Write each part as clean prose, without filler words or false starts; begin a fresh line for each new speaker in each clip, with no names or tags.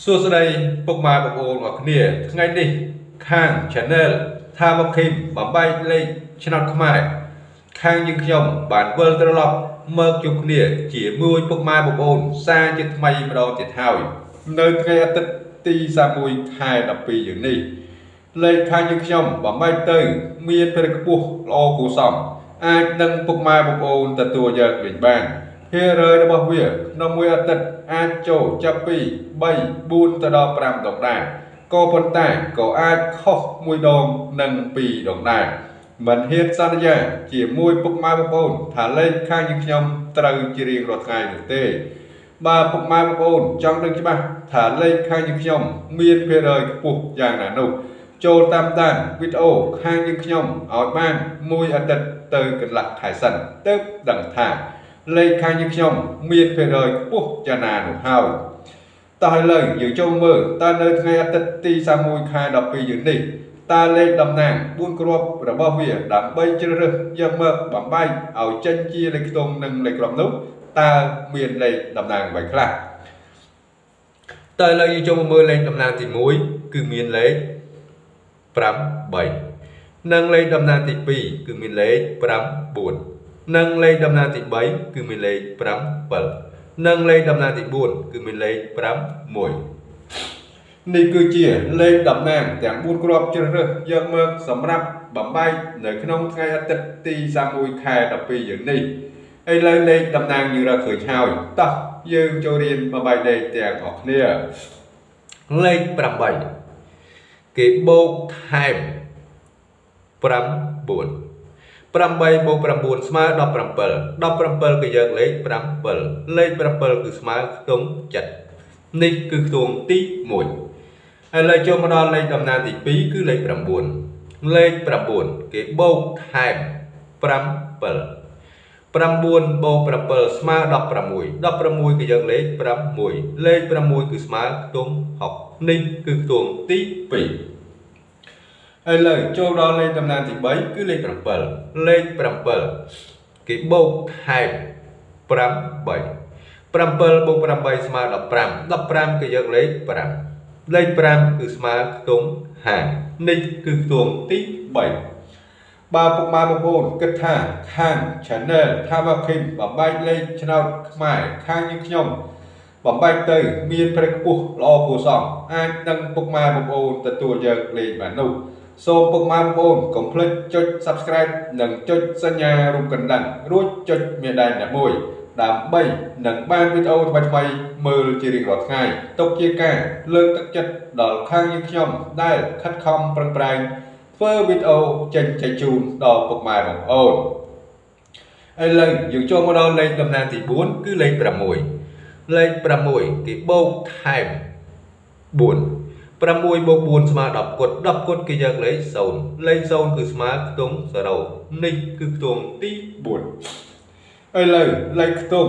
សួស្តីពុកម៉ែបងប្អូនអរគ្នាថ្ងៃនេះខាង Channel ថាមកឃីមបំបែកលេខឆ្នោតខ្មែរខាងយើងខ្ញុំបានវិលត្រឡប់មកជួបគ្នាជាមួយពុកម៉ែបងប្អូនសារជាថ្មីម្ដងទៀតហើយនៅថ្ងៃអាទិត្យទី31ខែ12យើងនេះលេខខាងយើងខ្ញុំបំបែកទៅមានភាពខ្ពស់ល្អគួរសមអាចនឹងពុកម៉ែបងប្អូនទទួលយកលេខបានភាគរយរបស់វាក្នុងមួយអាទិត្យអាចចូលចាប់ពី3 4ទៅដល់5ដងដែរក៏ប៉ុន្តែក៏អាចខុសមួយដងនិង2ដងដែរមិនហ៊ានសន្យាជាមួយពុកម៉ែបងប្អូនថាលេខខាងយើងខ្ញុំត្រូវជារៀងរាល់ថ្ងៃនោះទេបើពុកម៉ែបងប្អូនចង់ដឹងច្បាស់ថាលេខខាងយើងខ្ញុំមានភាគរយខ្ពស់យ៉ាងណានោះចូលតាមដានវីដេអូខាងយើងខ្ញុំឲ្យបានមួយអាទិត្យទៅកន្លះខែសិនទើបដឹងថាលេខខាងយើងខ្ញុំមានភាគរយខ្ពស់យ៉ាងណានោះហើយតោះឥឡូវយើងចូលមើលតើនៅថ្ងៃអាទិត្យទី31ខែ12យើងនេះតើលេខតំណាង4គ្រាប់របស់វាដើម្បីជ្រើសរើសយកមកបំបែកឲ្យចេញជាលេខខ្ទង់និងលេខគ្រាប់នោះតើមានលេខតំណាងអ្វីខ្លះតើឥឡូវយើងចូលមើលលេខតំណាងទី1គឺមានលេខ8និងលេខតំណាងទី2គឺមានលេខ9និងលេខតំណាងទី3គឺមានលេខ7និងលេខតំណាងទី4គឺមានលេខ6នេះគឺជាលេខតំណាងទាំង4គ្រាប់ជ្រើសរើសយកមកសម្រាប់បំបែកនៅក្នុងថ្ងៃអាទិត្យទី31ខែ12យើងនេះឥឡូវលេខតំណាងយើងរកឃើញហើយតោះយើងចូលរៀនបំបែកលេខទាំងអស់គ្នាលេខ8គេបូកថែម9 8 បូក 9 ស្មើ17 17គឺយកលេខ7លេខ7គឺស្មើខ្ទង់7នេះគឺខ្ទង់ទី1ឥឡូវចូលមកដល់លេខតំណាងទី2គឺលេខ9លេខ9គេបូកថែម7 9 បូក 7 ស្មើ16 16គឺយកលេខ6លេខ6គឺស្មើខ្ទង់6នេះគឺខ្ទង់ទី2ឥឡូវចូលដល់លេខតំណាងទី3គឺលេខ7លេខ7គេបូកថែម8 7 បូក 8 ស្មើ15 15គេយកលេខ5លេខ5គឺស្មើខ្ទង់50នេះគឺខ្ទង់ទី3បើពុកម៉ែបងប្អូនគិតថាខាង Channel ថាមកឃើញបំបែកលេខឆ្នោតខ្មែរខាងយើងខ្ញុំបំបែកទៅមានភាពខ្ពស់ល្អគួរសមអាចនឹងពុកម៉ែបងប្អូនទទួលយកលេខបាននោះសូមពុកម៉ែបងប្អូនកុំភ្លេចចុច Subscribe និងចុចសញ្ញារូបកណ្ដឹងរួចចុចមេដាយណាមួយដើម្បីនឹងបានវីដេអូថ្មីៗមើលជារៀងរាល់ថ្ងៃទុកជាការលើកទឹកចិត្តដល់ខាងយើងខ្ញុំដែលខិតខំប្រឹងប្រែងធ្វើវីដេអូចេញចែកជូនដល់ពុកម៉ែបងប្អូនឥឡូវយើងចូលមកដល់លេខតំណាងទី4គឺលេខ6លេខ6គេបូកថែម4 6 បូក 4 ស្មើ10គុត10គុតគេយកលេខ0លេខ0គឺស្មើខ្ទង់0នេះគឺខ្ទង់ទី4ឥឡូវលេខខ្ទង់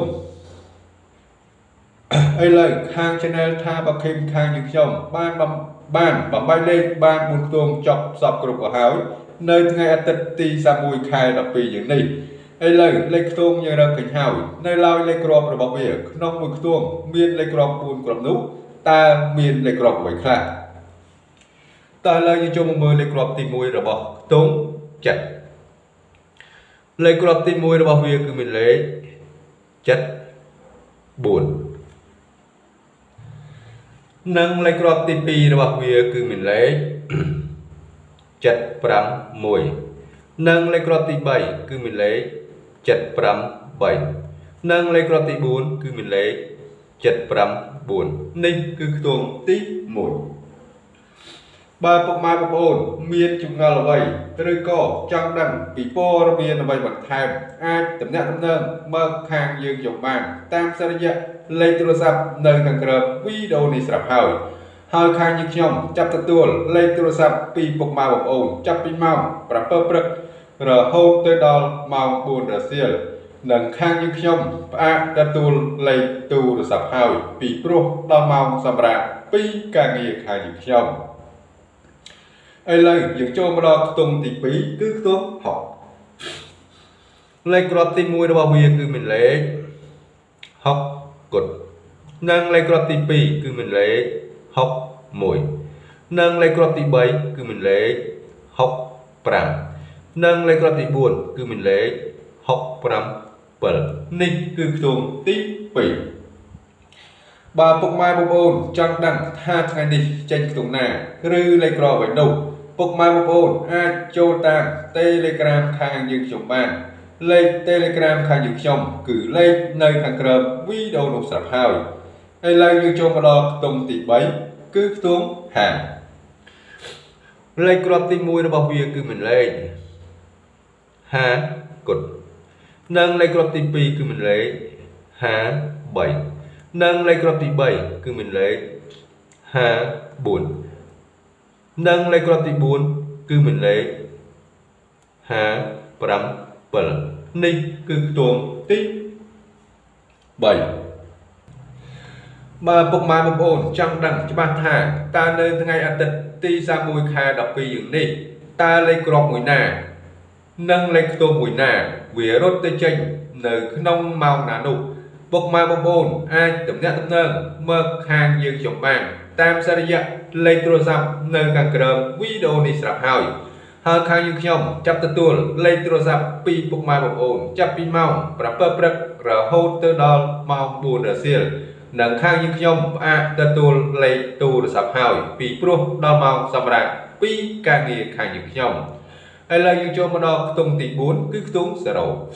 ឥឡូវខាង Channel ថាបខេមខាងយើងខ្ញុំបានបំបែកលេខបាន4ខ្ទង់ចប់សពគ្រប់ទៅហើយនៅថ្ងៃអាទិត្យទី31ខែ12យើងនេះឥឡូវលេខខ្ទង់យើងរកឃើញហើយនៅឡើយលេខគ្រាប់របស់វាក្នុងមួយខ្ទង់មានលេខគ្រាប់4គ្រាប់នោះតើមានលេខគ្រាប់អ្វីខ្លះតើឥឡូវយើងចូលមកមើលលេខគ្រាប់ទី1របស់ខ្ទង់7លេខគ្រាប់ទី1របស់វាគឺមានលេខ74និងលេខគ្រាប់ទី2របស់វាគឺមានលេខ751និងលេខគ្រាប់ទី3គឺមានលេខ753និងលេខគ្រាប់ទី4គឺមានលេខ759នេះគឺខ្ទង់ទី1បើពុកម៉ែបងប្អូនមានចម្ងល់អ្វីឬក៏ចង់ដឹងពីព័ត៌មានអ្វីបន្ថែមអាចទំនាក់ទំនងមកខាងយើងយកបានតាមរយៈលេខទូរស័ព្ទនៅខាងក្រោមវីដេអូនេះស្រាប់ហើយខាងយើងខ្ញុំចាប់ទទួលលេខទូរស័ព្ទពីពុកម៉ែបងប្អូនចាប់ពីម៉ោង7ព្រឹករហូតទៅដល់ម៉ោង4រសៀលនិងខាងយើងខ្ញុំផ្អាកទទួលលេខទូរស័ព្ទហើយពីព្រោះដល់ម៉ោងសម្រាប់ពីការងារខាងយើងខ្ញុំឥឡូវយើងចូលមកដល់ខ្ទង់ទី2គឺខ្ទង់6លេខគ្រាប់ទី1របស់វាគឺមានលេខ6គុតនិងលេខគ្រាប់ទី2គឺមានលេខ học mùi nâng lấy crop tí bấy cứ mình lấy học pram nâng lấy crop tí buồn cứ mình lấy học pram bờ ninh cứ tuồng tí bỉ bà phục mai bông ôn chẳng đăng tha ngày đi trên tuồng nà rư lấy crop với nụ phục mai bông ôn ai chô tàng telegram khang dương chồng bàn lấy telegram khang dương chồng cử lấy nơi khang cơm video nụ sạp hào hay lấy dương chồng mà đo tuồng tí bấy cứ tuồng hàng lấy crop tí mùi nó bảo việc cứ mình lấy ha cột nâng lấy crop tí pi cứ mình lấy ha 7 nâng lấy crop tí 7 cứ mình lấy ha 4 nâng lấy crop tí 4 cứ mình lấy ha 5 7 ninh cứ tuồng tí 7 mà phục mai một ổn trong đẳng cho bạn thả ta nơi ngày ăn tịch ti ra mùi khai đọc vì dưỡng đi ta lấy crop mùi nà nâng lấy tô mùi nà vía rốt tê chênh nơi nông màu nà nụ phục mai một ổn ai tấm nhạc tấm nâng mơ hàng dương chồng bàn tam sa riya lấy trô dọc nơi càng cơm video này sạp hỏi hơn khang dương chồng chấp tơ tuôn lấy trô dọc pi phục mai một ổn chấp pi màu và bơ bật rờ hô tơ đo màu buồn ở xiên nâng khang như nhom a tơ tuôn lấy tu được sập hỏi vì pro đo màu sầm rạng pi càng nghề khang như nhom hay là như cho mà đo tung tỷ 4 cứ tung sẽ đầu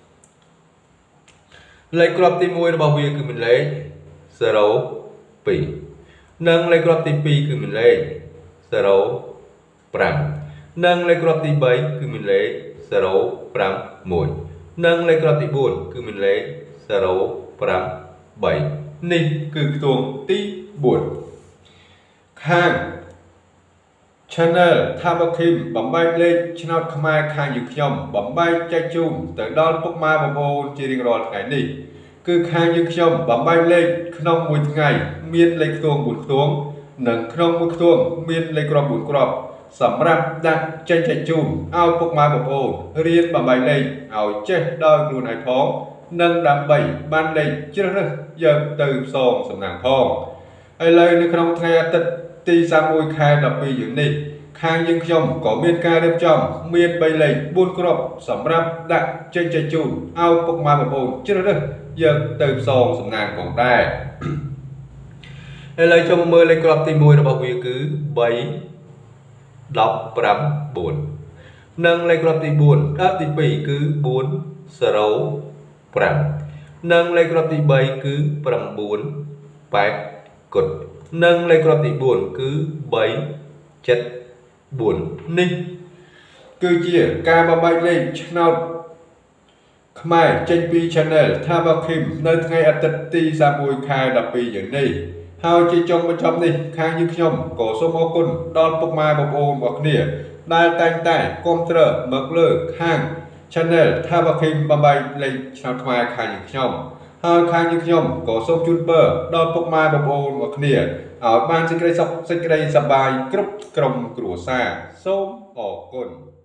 lấy crop tí môi nó bảo việc cứ mình lấy sẽ đầu pi nâng lấy crop tí pi cứ mình lấy sẽ đầu pram nâng lấy crop tí 7 cứ mình lấy sẽ đầu pram mùi nâng lấy crop tí 4 cứ mình lấy sẽ đầu pram 7 ninh cứ tuồng tí buồn khang channel tham bạc kim bấm bay lên channel khmer khang như nhom bấm bay chạy chung tới đón bốc mai bấm ôn chỉ riêng rồi ngày này cứ khang như nhom bấm bay lên không một ngày miên lấy tuồng buồn tuồng nâng không một tuồng miên lấy crop buồn crop sắm rạp đặt tranh chạy chung ao bốc mai bấm ôn riêng bấm bay lên ao chết đôi luôn hải phóng nâng đám 7 ban lên chưa được giờ từ sòng sầm nàng phong ai lấy nước không thay tật ti ra môi khai đập vì dưỡng đi khang nhưng trong có miên ca đêm trong miên bay lên buôn crop sắm rạp đặt trên chạy chung ao bốc mai bấm ôn chưa được giờ từ sòng sầm nàng còn đai ai lấy cho mơ lên crop ti môi nó bảo vì cứ 7 đọc 5 4 nâng lên crop ti 4 đáp ti bì cứ 4 6 5 nâng lấy crop tí 7 cứ 9 8 cột nâng lấy crop tí 4 cứ 7 7 4 ninh cứ chia ca ba bay lên channel khmer trên pi channel tha ba kim nơi ngày ăn tết ti ra mùi khai đập pi dưỡng đi hao chỉ trong bên trong đi khang như nhom cổ số mô côn đòn bốc mai bốc ôn bọc nỉa đai tanh tải contra mực lơ khang channel tha bạc kim bấm bay lên channel khmer khang như nhom hơn khang như nhom có sông chun bơ đo bốc mai bọc ôn bọc nỉa ở ban sinh cây sọc sinh cây sập bài cướp cầm cửa xa sông ổ cồn